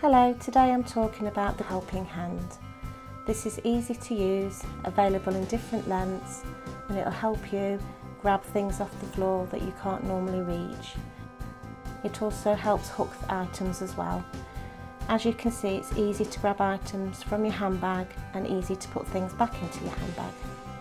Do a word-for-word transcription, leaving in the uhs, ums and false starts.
Hello, today I'm talking about the helping hand. This is easy to use, available in different lengths, and it'll help you grab things off the floor that you can't normally reach. It also helps hook items as well. As you can see, it's easy to grab items from your handbag and easy to put things back into your handbag.